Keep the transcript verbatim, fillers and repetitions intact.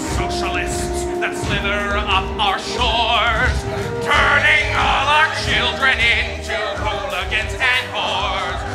socialists that slither up our shores, turning all our children into hooligans and whores.